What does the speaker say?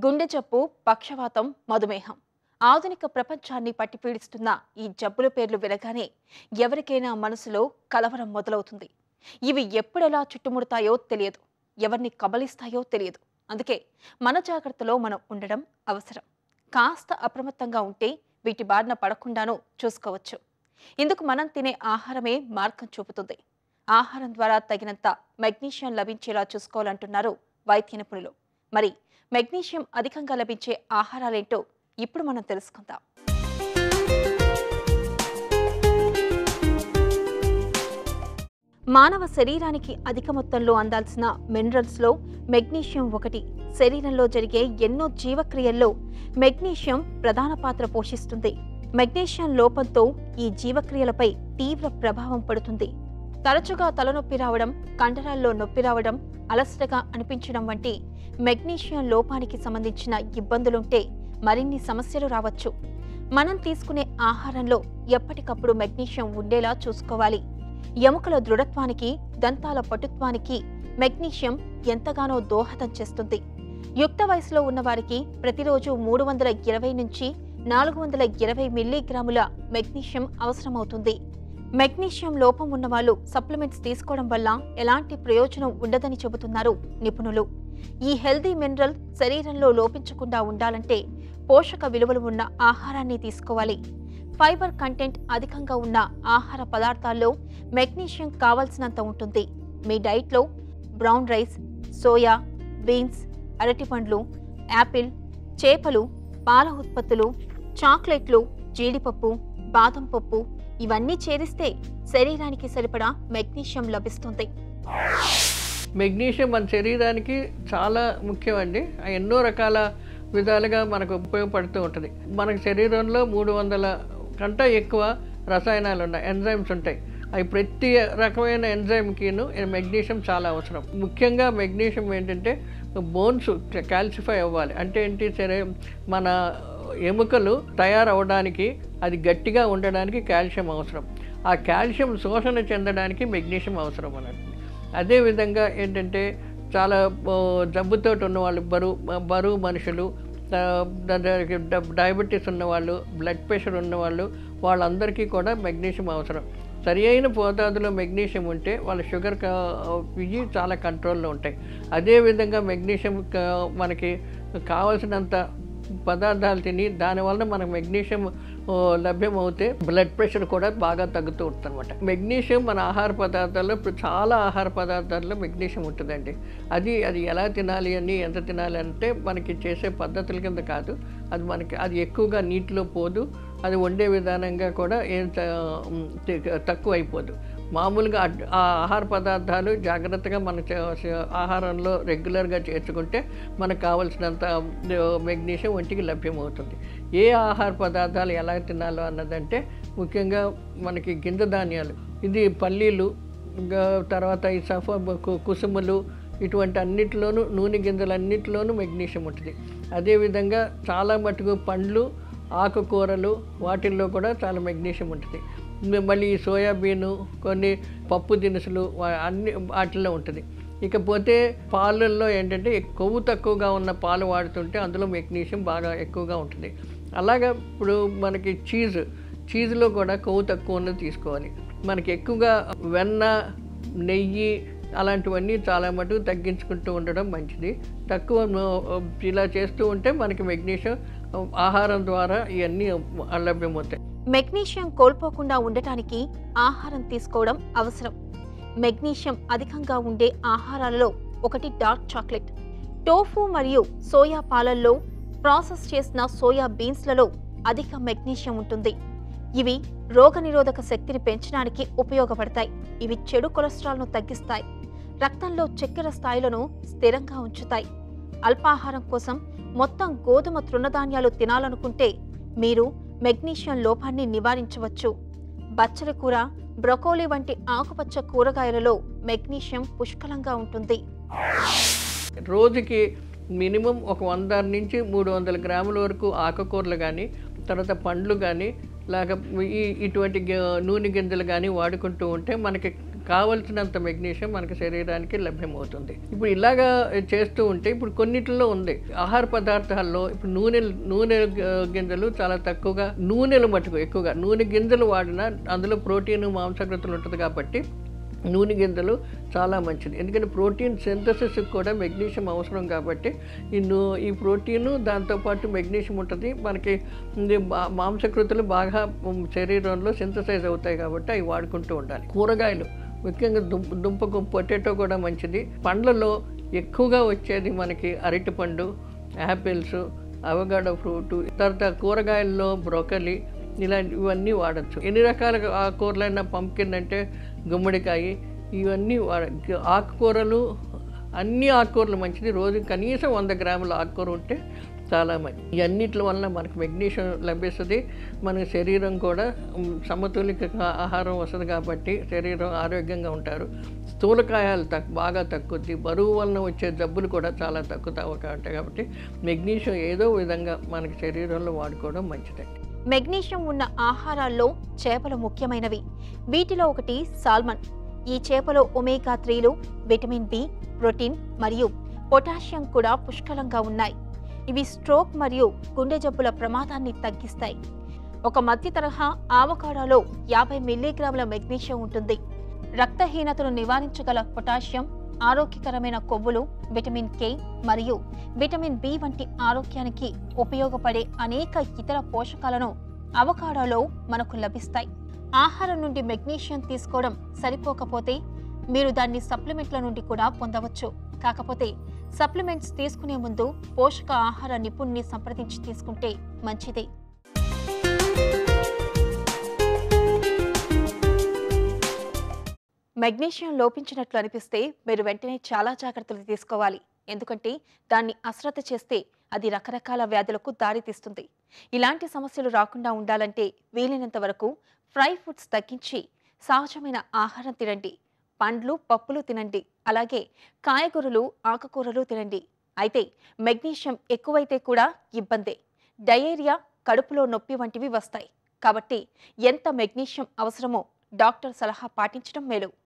గుండె జబ్బు, పక్షవాతం, మధుమేహం ఆధునిక ప్రపంచాన్ని పట్టిపీడిస్తున్న ఈ జబ్బుల పేర్లు వినగానే ఎవరికైనా మనసులో కలవరం మొదలవుతుంది. ఇవి ఎప్పుడెలా చుట్టుముడతాయో తెలియదు, ఎవరిని కబలిస్తాయో తెలియదు. అందుకే మన జాగ్రత్తలో మనం ఉండడం అవసరం. కాస్త అప్రమత్తంగా ఉంటే వీటి బారిన పడకుండానూ చూసుకోవచ్చు. ఇందుకు మనం తినే ఆహారమే మార్గం చూపుతుంది. ఆహారం ద్వారా తగినంత మెగ్నీషియం లభించేలా చూసుకోవాలంటున్నారు వైద్య నిపుణులు. మరి మెగ్నీషియం అధికంగా లభించే ఆహారాలేంటో ఇప్పుడు మనం తెలుసుకుందాం. మానవ శరీరానికి అధిక మొత్తంలో అందాల్సిన మినరల్స్లో మెగ్నీషియం ఒకటి. శరీరంలో జరిగే ఎన్నో జీవక్రియల్లో మెగ్నీషియం ప్రధాన పాత్ర పోషిస్తుంది. మెగ్నీషియం లోపంతో ఈ జీవక్రియలపై తీవ్ర ప్రభావం పడుతుంది. తరచుగా తలనొప్పి రావడం, కండరాల్లో నొప్పి రావడం, అలసటగా అనిపించడం వంటి మెగ్నీషియం లోపానికి సంబంధించిన ఇబ్బందులుంటే మరిన్ని సమస్యలు రావచ్చు. మనం తీసుకునే ఆహారంలో ఎప్పటికప్పుడు మెగ్నీషియం ఉండేలా చూసుకోవాలి. ఎముకల దృఢత్వానికి, దంతాల పటుత్వానికి మెగ్నీషియం ఎంతగానో దోహదం చేస్తుంది. యుక్త వయసులో ఉన్నవారికి ప్రతిరోజు 320 నుంచి 420 మిల్లీగ్రాముల మెగ్నీషియం అవసరమవుతుంది. మెగ్నీషియం లోపం ఉన్నవాళ్లు సప్లిమెంట్స్ తీసుకోవడం వల్ల ఎలాంటి ప్రయోజనం ఉండదని చెబుతున్నారు నిపుణులు. ఈ హెల్దీ మినరల్ శరీరంలో లోపించకుండా ఉండాలంటే పోషక విలువలు ఉన్న ఆహారాన్ని తీసుకోవాలి. ఫైబర్ కంటెంట్ అధికంగా ఉన్న ఆహార పదార్థాల్లో మెగ్నీషియం కావాల్సినంత ఉంటుంది. మీ డైట్లో బ్రౌన్ రైస్, సోయా, బీన్స్, అరటిపండ్లు, యాపిల్, చేపలు, పాల ఉత్పత్తులు, చాక్లెట్లు, జీడిపప్పు, బాదం పప్పు ఇవన్నీ చేరిస్తే శరీరానికి సరిపడా మెగ్నీషియం లభిస్తుంది. మెగ్నీషియం మన శరీరానికి చాలా ముఖ్యమండి. ఎన్నో రకాల విధాలుగా మనకు ఉపయోగపడుతూ ఉంటుంది. మనకు శరీరంలో 300 కంటే ఎక్కువ రసాయనాలు ఉన్నాయి, ఎంజైమ్స్ ఉంటాయి. అవి ప్రతి రకమైన ఎంజైమ్కిను మెగ్నీషియం చాలా అవసరం. ముఖ్యంగా మెగ్నీషియం ఏంటంటే బోన్స్ కాల్సిఫై అవ్వాలి. అంటే ఏంటి, సరే మన ఎముకలు తయారవడానికి, అది గట్టిగా ఉండడానికి కాల్షియం అవసరం. ఆ కాల్షియం శోషణ చెందడానికి మెగ్నీషియం అవసరం అన్నట్టు. అదేవిధంగా ఏంటంటే చాలా జబ్బుతో ఉన్నవాళ్ళు, బరువు మనుషులు, డయాబెటీస్ ఉన్నవాళ్ళు, బ్లడ్ ప్రెషర్ ఉన్నవాళ్ళు, వాళ్ళందరికీ కూడా మెగ్నీషియం అవసరం. సరి అయిన మోతాదులో మెగ్నీషియం ఉంటే వాళ్ళ షుగర్ ఇవి చాలా కంట్రోల్లో ఉంటాయి. అదేవిధంగా మెగ్నీషియం మనకి కావాల్సినంత పదార్థాలు తిని దానివల్ల మనకు మెగ్నీషియం లభ్యమవుతే బ్లడ్ ప్రెషర్ కూడా బాగా తగ్గుతూ ఉంటుంది అనమాట. మెగ్నీషియం మన ఆహార పదార్థాల్లో, చాలా ఆహార పదార్థాల్లో మెగ్నీషియం ఉంటుందండి. అది ఎలా తినాలి అని, ఎంత తినాలి అంటే మనకి చేసే పద్ధతుల కింద కాదు. అది ఎక్కువగా నీటిలో పోదు. అది వండే విధానంగా కూడా ఏం తక్కువ అయిపోదు. మామూలుగా ఆ ఆహార పదార్థాలు జాగ్రత్తగా మన ఆహారంలో రెగ్యులర్గా చేర్చుకుంటే మనకు కావలసినంత మెగ్నీషియం ఒంటికి లభ్యమవుతుంది. ఏ ఆహార పదార్థాలు ఎలా తినాలో అన్నదంటే ముఖ్యంగా మనకి గింజ ధాన్యాలు, ఇది పల్లీలు, తర్వాత ఈ కుసుములు, ఇటువంటి అన్నిటిలోనూ, నూనె గింజలన్నిటిలోనూ మెగ్నీషియం ఉంటుంది. అదేవిధంగా చాలా మటుకు పండ్లు, ఆకుకూరలు, వాటిల్లో కూడా చాలా మెగ్నీషియం ఉంటుంది. మళ్ళీ సోయాబీను, కొన్ని పప్పు దినుసులు అన్ని వాటిల్లో ఉంటుంది. ఇకపోతే పాలల్లో ఏంటంటే కొవ్వు తక్కువగా ఉన్న పాలు వాడుతుంటే అందులో మెగ్నీషియం బాగా ఎక్కువగా ఉంటుంది. అలాగా ఇప్పుడు మనకి చీజ్లో కూడా కొవ్వు తక్కువ ఉన్నది తీసుకోవాలి. మనకి ఎక్కువగా వెన్న, నెయ్యి అలాంటివన్నీ చాలా మటుకు తగ్గించుకుంటూ ఉండడం మంచిది. తక్కువ ఇలా చేస్తూ ఉంటే మనకి మెగ్నీషియం ఆహారం ద్వారా ఇవన్నీ లభ్యమవుతాయి. మెగ్నీషియం కోల్పోకుండా ఉండటానికి ఆహారం తీసుకోవడం అవసరం. మెగ్నీషియం అధికంగా ఉండే ఆహారాలలో ఒకటి డార్క్ చాక్లెట్, టోఫు మరియు సోయా పాలల్లో ప్రాసెస్ చేసిన సోయా బీన్స్లలో అధిక మెగ్నీషియం ఉంటుంది. ఇవి రోగనిరోధక శక్తిని పెంచడానికి ఉపయోగపడతాయి. ఇవి చెడు కొలెస్ట్రాల్ను తగ్గిస్తాయి, రక్తంలో చక్కెర స్థాయిలను స్థిరంగా ఉంచుతాయి. అల్పాహారం కోసం మొత్తం గోధుమ తృణధాన్యాలు తినాలనుకుంటే మీరు మెగ్నీషియం లోపాన్ని నివారించవచ్చు. బచ్చలి కూర, బ్రొకోలీ వంటి ఆకుపచ్చ కూరగాయలలో మెగ్నీషియం పుష్కలంగా ఉంటుంది. రోజుకి మినిమం ఒక 100 నుంచి 300 గ్రాముల వరకు ఆకుకూరలు కానీ, తర్వాత పండ్లు కానీ, ఇటువంటి నూనె గింజలు కానీ వాడుకుంటూ ఉంటే మనకి కావలసినంత మెగ్నీషియం మనకి శరీరానికి లభ్యమవుతుంది. ఇప్పుడు ఇలాగా చేస్తూ ఉంటే ఇప్పుడు కొన్నిటిలో ఉంది ఆహార పదార్థాల్లో ఇప్పుడు నూనె గింజలు చాలా తక్కువగా, నూనెలు మటుకు ఎక్కువగా నూనె గింజలు వాడినా అందులో ప్రోటీన్ మాంసకృతులు ఉంటుంది కాబట్టి నూనె గింజలు చాలా మంచిది. ఎందుకంటే ప్రోటీన్ సింథసిస్కి కూడా మెగ్నీషియం అవసరం కాబట్టి ఈ ప్రోటీను దాంతోపాటు మెగ్నీషియం ఉంటుంది. మనకి మాంసకృతులు బాగా శరీరంలో సింథసైజ్ అవుతాయి కాబట్టి అవి వాడుకుంటూ ఉండాలి. కూరగాయలు ముఖ్యంగా దుంపకు పొటాటో కూడా మంచిది. పండ్లలో ఎక్కువగా వచ్చేది మనకి అరటిపండు, యాపిల్స్, అవగాడో ఫ్రూటు, తర్వాత కూరగాయల్లో బ్రోకలీ ఇవన్నీ వాడచ్చు. ఎన్ని రకాల ఆకుకూరలైనా పంకిన్ అంటే గుమ్మడికాయ ఇవన్నీ ఆకుకూరలు అన్ని ఆకుకూరలు మంచిది. రోజు కనీసం 100 గ్రాముల ఆకుకూర ఉంటే చాలా మంచిది. ఇవన్నిటి వలన మనకు మెగ్నీషియం లభిస్తుంది. మన శరీరం కూడా సమతులిత ఆహారం వస్తుంది కాబట్టి శరీరం ఆరోగ్యంగా ఉంటారు. స్థూలకాయాలు బాగా తగ్గుద్ది. బరువు వలన వచ్చే జబ్బులు కూడా చాలా తగ్గుతాయి కాబట్టి మెగ్నీషియం ఏదో విధంగా మనకి శరీరంలో వాడుకోవడం మంచిది. మెగ్నీషియం ఉన్న ఆహారాల్లో చేపలు ముఖ్యమైనవి. వీటిలో ఒకటి సాల్మన్. ఈ చేపలో ఒమేగా 3లు, విటమిన్ బి, ప్రోటీన్ మరియు పొటాషియం కూడా పుష్కలంగా ఉన్నాయి. ఇవి స్ట్రోక్ మరియు గుండె జబ్బుల ప్రమాదాన్ని తగ్గిస్తాయి. ఒక మధ్య తరహా ఆవకాడోలో 50 మిల్లీగ్రాముల మెగ్నీషియం ఉంటుంది. రక్తహీనతను నివారించగల పొటాషియం, ఆరోగ్యకరమైన కొవ్వులు, విటమిన్ కే మరియు విటమిన్ బి వంటి ఆరోగ్యానికి ఉపయోగపడే అనేక ఇతర పోషకాలను అవకాడోలో మనకు లభిస్తాయి. ఆహారం నుండి మెగ్నీషియం తీసుకోవడం సరిపోకపోతే మీరు దాన్ని సప్లిమెంట్ల నుండి కూడా పొందవచ్చు. కాకపోతే సప్లిమెంట్స్ తీసుకునే ముందు పోషక ఆహార నిపుణుని సంప్రదించి తీసుకుంటే మంచిది. మెగ్నీషియం లోపించినట్లు అనిపిస్తే మీరు వెంటనే చాలా జాగ్రత్తలు తీసుకోవాలి. ఎందుకంటే దాన్ని అశ్రద్ధ చేస్తే అది రకరకాల వ్యాధులకు దారితీస్తుంది. ఇలాంటి సమస్యలు రాకుండా ఉండాలంటే వీలైనంత వరకు ఫ్రై ఫుడ్స్ తగ్గించి సహజమైన ఆహారం తినండి. పండ్లు, పప్పులు తినండి. అలాగే కాయగూరలు, ఆకుకూరలు తినండి. అయితే మెగ్నీషియం ఎక్కువైతే కూడా ఇబ్బందే. డయేరియా, కడుపులో నొప్పి వంటివి వస్తాయి. కాబట్టి ఎంత మెగ్నీషియం అవసరమో డాక్టర్ సలహా పాటించడం మేలు.